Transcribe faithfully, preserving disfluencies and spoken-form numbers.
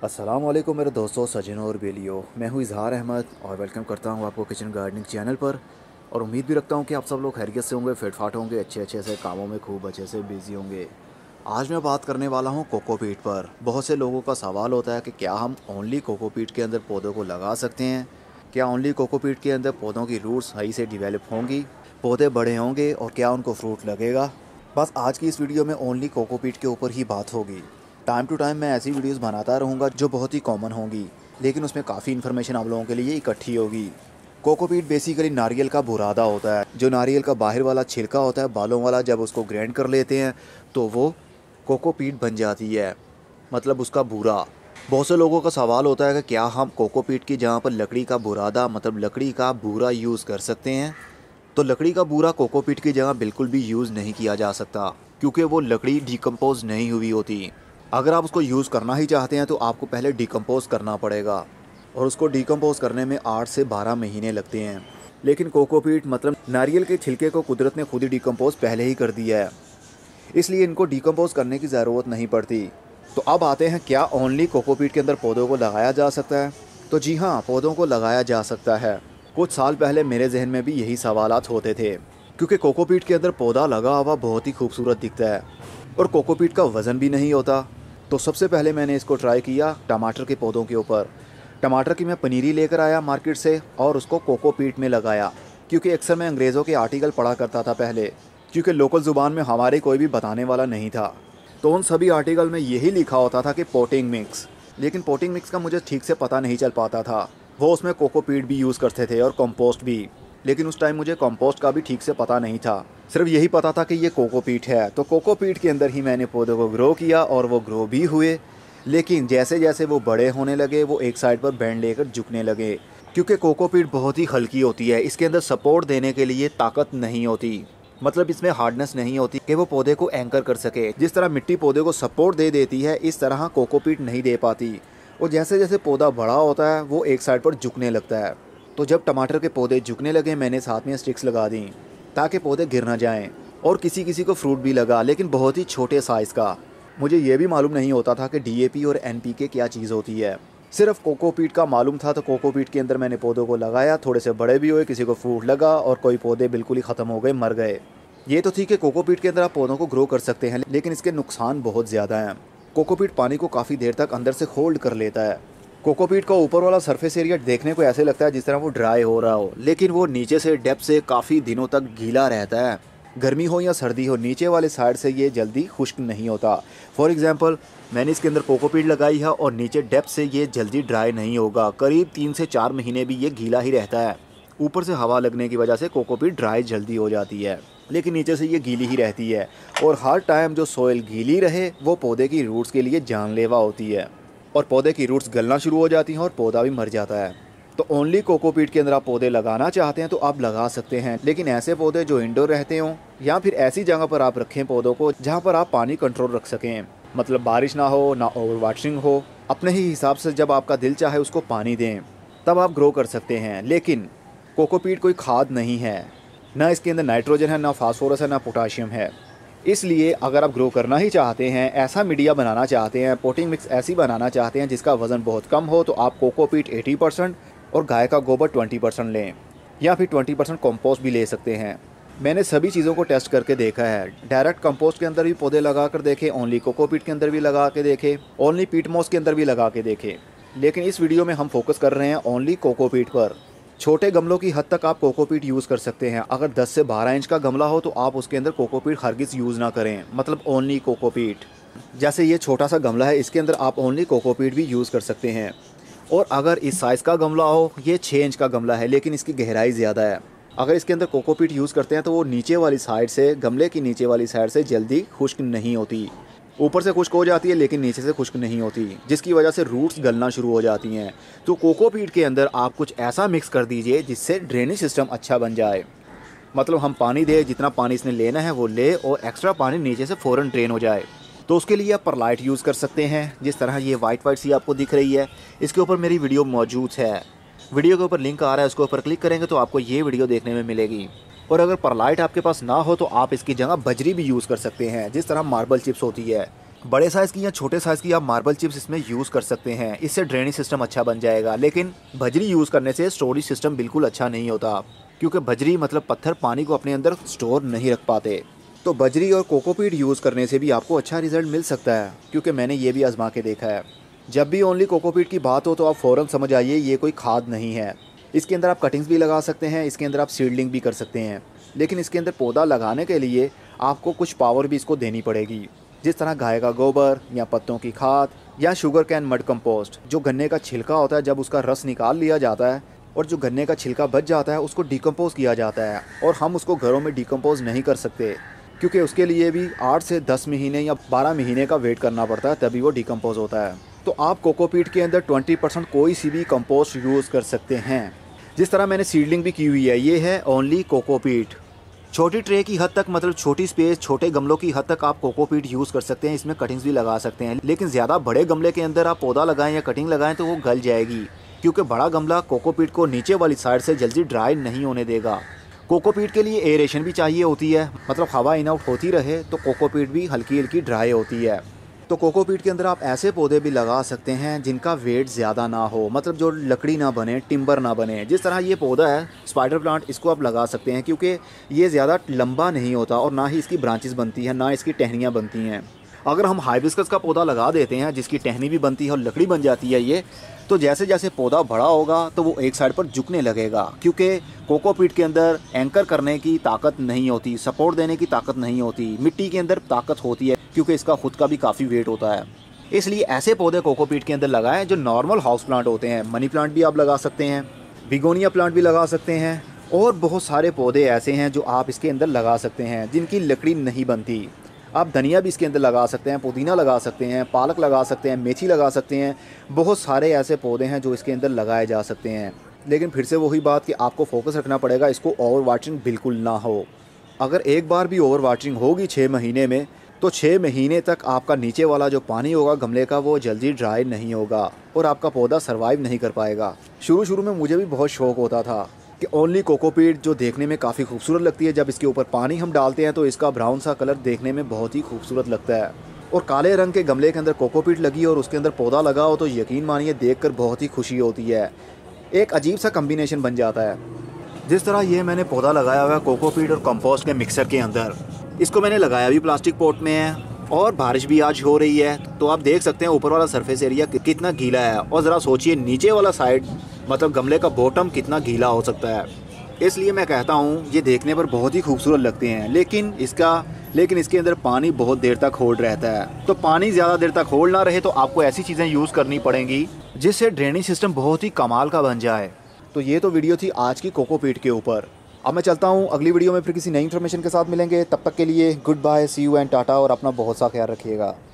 अस्सलाम वालेकुम मेरे दोस्तों, सज्जनों और बेलियों। मैं हूँ इजहार अहमद और वेलकम करता हूँ आपको किचन गार्डनिंग चैनल पर। और उम्मीद भी रखता हूँ कि आप सब लोग खैरियत से होंगे, फिटफाट होंगे, अच्छे अच्छे से कामों में खूब अच्छे से बिजी होंगे। आज मैं बात करने वाला हूँ कोकोपीट पर। बहुत से लोगों का सवाल होता है कि क्या हम ओनली कोकोपीट के अंदर पौधों को लगा सकते हैं, क्या ओनली कोकोपीट के अंदर पौधों की रूट्स सही से डिवेलप होंगी, पौधे बड़े होंगे और क्या उनको फ्रूट लगेगा। बस आज की इस वीडियो में ओनली कोकोपीट के ऊपर ही बात होगी। टाइम टू टाइम मैं ऐसी वीडियोस बनाता रहूँगा जो बहुत ही कॉमन होंगी, लेकिन उसमें काफ़ी इन्फॉर्मेशन आप लोगों के लिए इकट्ठी होगी। कोकोपीट बेसिकली नारियल का बुरादा होता है। जो नारियल का बाहर वाला छिलका होता है बालों वाला, जब उसको ग्राइंड कर लेते हैं तो वो कोकोपीट बन जाती है, मतलब उसका बूरा। बहुत से लोगों का सवाल होता है कि क्या हम कोकोपीट की जगह पर लकड़ी का बुरादा मतलब लकड़ी का बूरा यूज़ कर सकते हैं। तो लकड़ी का बूरा कोकोपीट की जगह बिल्कुल भी यूज़ नहीं किया जा सकता, क्योंकि वो लकड़ी डिकम्पोज नहीं हुई होती। अगर आप उसको यूज़ करना ही चाहते हैं तो आपको पहले डिकम्पोज करना पड़ेगा, और उसको डिकम्पोज करने में आठ से बारह महीने लगते हैं। लेकिन कोकोपीट मतलब नारियल के छिलके को कुदरत ने खुद ही डिकम्पोज पहले ही कर दिया है, इसलिए इनको डिकम्पोज करने की ज़रूरत नहीं पड़ती। तो अब आते हैं, क्या ओनली कोकोपीट के अंदर पौधों को लगाया जा सकता है। तो जी हाँ, पौधों को लगाया जा सकता है। कुछ साल पहले मेरे जहन में भी यही सवालात होते थे, क्योंकि कोकोपीट के अंदर पौधा लगा हुआ बहुत ही खूबसूरत दिखता है और कोकोपीट का वज़न भी नहीं होता। तो सबसे पहले मैंने इसको ट्राई किया टमाटर के पौधों के ऊपर। टमाटर की मैं पनीरी लेकर आया मार्केट से और उसको कोकोपीट में लगाया, क्योंकि अक्सर मैं अंग्रेज़ों के आर्टिकल पढ़ा करता था पहले, क्योंकि लोकल ज़ुबान में हमारे कोई भी बताने वाला नहीं था। तो उन सभी आर्टिकल में यही लिखा होता था कि पोटिंग मिक्स, लेकिन पोटिंग मिक्स का मुझे ठीक से पता नहीं चल पाता था। वो उसमें कोकोपीट भी यूज़ करते थे और कंपोस्ट भी, लेकिन उस टाइम मुझे कंपोस्ट का भी ठीक से पता नहीं था। सिर्फ यही पता था कि ये कोकोपीट है। तो कोकोपीट के अंदर ही मैंने पौधों को ग्रो किया और वो ग्रो भी हुए। लेकिन जैसे जैसे वो बड़े होने लगे वो एक साइड पर बैंड लेकर झुकने लगे, क्योंकि कोकोपीट बहुत ही हल्की होती है। इसके अंदर सपोर्ट देने के लिए ताकत नहीं होती, मतलब इसमें हार्डनेस नहीं होती कि वो पौधे को एंकर कर सके। जिस तरह मिट्टी पौधे को सपोर्ट दे देती है, इस तरह कोकोपीट नहीं दे पाती। और जैसे जैसे पौधा बड़ा होता है वो एक साइड पर झुकने लगता है। तो जब टमाटर के पौधे झुकने लगे, मैंने साथ में स्टिक्स लगा दी ताकि पौधे गिर ना जाएं। और किसी किसी को फ्रूट भी लगा, लेकिन बहुत ही छोटे साइज़ का। मुझे ये भी मालूम नहीं होता था कि डीएपी और एनपीके क्या चीज़ होती है। सिर्फ कोकोपीट का मालूम था। तो कोकोपीट के अंदर मैंने पौधों को लगाया, थोड़े से बड़े भी हुए, किसी को फ्रूट लगा और कोई पौधे बिल्कुल ही ख़त्म हो गए, मर गए। ये तो ठीक है, कोकोपीट के अंदर आप पौधों को ग्रो कर सकते हैं, लेकिन इसके नुकसान बहुत ज़्यादा हैं। कोकोपीट पानी को काफ़ी देर तक अंदर से होल्ड कर लेता है। कोकोपीट का ऊपर वाला सरफेस एरिया देखने को ऐसे लगता है जिस तरह वो ड्राई हो रहा हो, लेकिन वो नीचे से डेप्थ से काफ़ी दिनों तक गीला रहता है। गर्मी हो या सर्दी हो, नीचे वाले साइड से ये जल्दी खुश्क नहीं होता। फॉर एग्जांपल, मैंने इसके अंदर कोकोपीट लगाई है और नीचे डेप्थ से ये जल्दी ड्राई नहीं होगा। करीब तीन से चार महीने भी ये गीला ही रहता है। ऊपर से हवा लगने की वजह से कोकोपीट ड्राई जल्दी हो जाती है, लेकिन नीचे से ये गीली ही रहती है। और हर टाइम जो सोइल गीली रहे वो पौधे की रूट्स के लिए जानलेवा होती है, और पौधे की रूट्स गलना शुरू हो जाती हैं और पौधा भी मर जाता है। तो ओनली कोकोपीट के अंदर आप पौधे लगाना चाहते हैं तो आप लगा सकते हैं, लेकिन ऐसे पौधे जो इंडोर रहते हों या फिर ऐसी जगह पर आप रखें पौधों को जहां पर आप पानी कंट्रोल रख सकें, मतलब बारिश ना हो ना ओवर वाटरिंग हो। अपने ही हिसाब से जब आपका दिल चाहे उसको पानी दें, तब आप ग्रो कर सकते हैं। लेकिन कोकोपीट कोई खाद नहीं है, ना इसके अंदर नाइट्रोजन है, ना फास्फोरस है, ना पोटाशियम है। इसलिए अगर आप ग्रो करना ही चाहते हैं, ऐसा मीडिया बनाना चाहते हैं, पोटिंग मिक्स ऐसी बनाना चाहते हैं जिसका वज़न बहुत कम हो, तो आप कोकोपीट अस्सी परसेंट और गाय का गोबर बीस परसेंट लें, या फिर बीस परसेंट कंपोस्ट भी ले सकते हैं। मैंने सभी चीज़ों को टेस्ट करके देखा है। डायरेक्ट कंपोस्ट के अंदर भी पौधे लगा कर देखे, ओनली कोकोपीट के अंदर भी लगा के देखे, ओनली पीट मॉस के अंदर भी लगा के देखे। लेकिन इस वीडियो में हम फोकस कर रहे हैं ओनली कोकोपीट पर। छोटे गमलों की हद तक आप कोकोपीट यूज़ कर सकते हैं। अगर दस से बारह इंच का गमला हो तो आप उसके अंदर कोकोपीट हरगिज़ यूज़ ना करें, मतलब ओनली कोकोपीट। जैसे ये छोटा सा गमला है, इसके अंदर आप ओनली कोकोपीट भी यूज़ कर सकते हैं। और अगर इस साइज़ का गमला हो, ये छः इंच का गमला है लेकिन इसकी गहराई ज़्यादा है, अगर इसके अंदर कोकोपीट यूज़ करते हैं तो वो नीचे वाली साइड से, गमले की नीचे वाली साइड से जल्दी खुश्क नहीं होती। ऊपर से खुश्क हो जाती है लेकिन नीचे से खुश्क नहीं होती, जिसकी वजह से रूट्स गलना शुरू हो जाती हैं। तो कोकोपीट के अंदर आप कुछ ऐसा मिक्स कर दीजिए जिससे ड्रेनेज सिस्टम अच्छा बन जाए। मतलब हम पानी दे, जितना पानी इसने लेना है वो ले, और एक्स्ट्रा पानी नीचे से फ़ौरन ड्रेन हो जाए। तो उसके लिए आप परलाइट यूज़ कर सकते हैं, जिस तरह ये वाइट वाइट सी आपको दिख रही है। इसके ऊपर मेरी वीडियो मौजूद है, वीडियो के ऊपर लिंक आ रहा है, उसके ऊपर क्लिक करेंगे तो आपको ये वीडियो देखने में मिलेगी। और अगर परलाइट आपके पास ना हो तो आप इसकी जगह बजरी भी यूज़ कर सकते हैं, जिस तरह मार्बल चिप्स होती है। बड़े साइज़ की या छोटे साइज़ की आप मार्बल चिप्स इसमें यूज़ कर सकते हैं, इससे ड्रेनेज सिस्टम अच्छा बन जाएगा। लेकिन बजरी यूज़ करने से स्टोरेज सिस्टम बिल्कुल अच्छा नहीं होता, क्योंकि बजरी मतलब पत्थर पानी को अपने अंदर स्टोर नहीं रख पाते। तो बजरी और कोकोपीट यूज़ करने से भी आपको अच्छा रिजल्ट मिल सकता है, क्योंकि मैंने ये भी आजमा के देखा है। जब भी ओनली कोकोपीट की बात हो तो आप फ़ौरन समझ आइए ये कोई खाद नहीं है। इसके अंदर आप कटिंग्स भी लगा सकते हैं, इसके अंदर आप सीडलिंग भी कर सकते हैं, लेकिन इसके अंदर पौधा लगाने के लिए आपको कुछ पावर भी इसको देनी पड़ेगी, जिस तरह गाय का गोबर या पत्तों की खाद या शुगर कैन मड कंपोस्ट। जो गन्ने का छिलका होता है, जब उसका रस निकाल लिया जाता है और जो गन्ने का छिलका बच जाता है उसको डिकम्पोज किया जाता है, और हम उसको घरों में डिकम्पोज नहीं कर सकते, क्योंकि उसके लिए भी आठ से दस महीने या बारह महीने का वेट करना पड़ता है, तभी वो डिकम्पोज होता है। तो आप कोकोपीट के अंदर ट्वेंटी परसेंट कोई सी भी कंपोस्ट यूज़ कर सकते हैं। जिस तरह मैंने सीडलिंग भी की हुई है, ये है ओनली कोकोपीट। छोटी ट्रे की हद तक, मतलब छोटी स्पेस, छोटे गमलों की हद तक आप कोकोपीट यूज़ कर सकते हैं, इसमें कटिंग्स भी लगा सकते हैं। लेकिन ज़्यादा बड़े गमले के अंदर आप पौधा लगाएं या कटिंग लगाएं तो वो गल जाएगी, क्योंकि बड़ा गमला कोकोपीट को नीचे वाली साइड से जल्दी ड्राई नहीं होने देगा। कोकोपीट के लिए एरेशन भी चाहिए होती है, मतलब हवा इन आउट होती रहे, तो कोकोपीट भी हल्की हल्की ड्राई होती है। तो कोकोपीट के अंदर आप ऐसे पौधे भी लगा सकते हैं जिनका वेट ज़्यादा ना हो, मतलब जो लकड़ी ना बने, टिम्बर ना बने। जिस तरह ये पौधा है स्पाइडर प्लांट, इसको आप लगा सकते हैं, क्योंकि ये ज़्यादा लंबा नहीं होता और ना ही इसकी ब्रांचेस बनती हैं, ना इसकी टहनियाँ बनती हैं। अगर हम हाइबिस्कस का पौधा लगा देते हैं जिसकी टहनी भी बनती है और लकड़ी बन जाती है ये, तो जैसे जैसे पौधा बड़ा होगा तो वो एक साइड पर झुकने लगेगा, क्योंकि कोकोपीट के अंदर एंकर करने की ताकत नहीं होती, सपोर्ट देने की ताकत नहीं होती। मिट्टी के अंदर ताकत होती है, क्योंकि इसका खुद का भी काफ़ी वेट होता है। इसलिए ऐसे पौधे कोकोपीट के अंदर लगाएं जो नॉर्मल हाउस प्लांट होते हैं। मनी प्लांट भी आप लगा सकते हैं, बिगोनिया प्लांट भी लगा सकते हैं, और बहुत सारे पौधे ऐसे हैं जो आप इसके अंदर लगा सकते हैं जिनकी लकड़ी नहीं बनती। आप धनिया भी इसके अंदर लगा सकते हैं, पुदीना लगा सकते हैं, पालक लगा सकते हैं, मेथी लगा सकते हैं। बहुत सारे ऐसे पौधे हैं जो इसके अंदर लगाए जा सकते हैं। लेकिन फिर से वही बात कि आपको फोकस रखना पड़ेगा, इसको ओवर वाटरिंग बिल्कुल ना हो। अगर एक बार भी ओवर वाटरिंग होगी छः महीने में, तो छः महीने तक आपका नीचे वाला जो पानी होगा गमले का, वो जल्दी ड्राई नहीं होगा और आपका पौधा सर्वाइव नहीं कर पाएगा। शुरू शुरू में मुझे भी बहुत शौक होता था कि ओनली कोकोपीट, जो देखने में काफ़ी खूबसूरत लगती है, जब इसके ऊपर पानी हम डालते हैं तो इसका ब्राउन सा कलर देखने में बहुत ही खूबसूरत लगता है। और काले रंग के गमले के अंदर कोकोपीट लगी और उसके अंदर पौधा लगा हो तो यकीन मानिए देखकर बहुत ही खुशी होती है। एक अजीब सा कम्बिनेशन बन जाता है। जिस तरह ये मैंने पौधा लगाया हुआ है कोकोपीट और कंपोस्ट के मिक्सर के अंदर, इसको मैंने लगाया भी प्लास्टिक पॉट में है, और बारिश भी आज हो रही है, तो आप देख सकते हैं ऊपर वाला सरफेस एरिया कितना गीला है। और ज़रा सोचिए नीचे वाला साइड, मतलब गमले का बॉटम कितना गीला हो सकता है। इसलिए मैं कहता हूँ ये देखने पर बहुत ही खूबसूरत लगते हैं, लेकिन इसका लेकिन इसके अंदर पानी बहुत देर तक होल्ड रहता है। तो पानी ज़्यादा देर तक होल्ड ना रहे तो आपको ऐसी चीज़ें यूज़ करनी पड़ेंगी जिससे ड्रेनेज सिस्टम बहुत ही कमाल का बन जाए। तो ये तो वीडियो थी आज की कोकोपीट के ऊपर। अब मैं चलता हूँ, अगली वीडियो में फिर किसी नई इन्फॉर्मेशन के साथ मिलेंगे। तब तक के लिए good bye, see you and tata, और अपना बहुत सा ख्याल रखिएगा।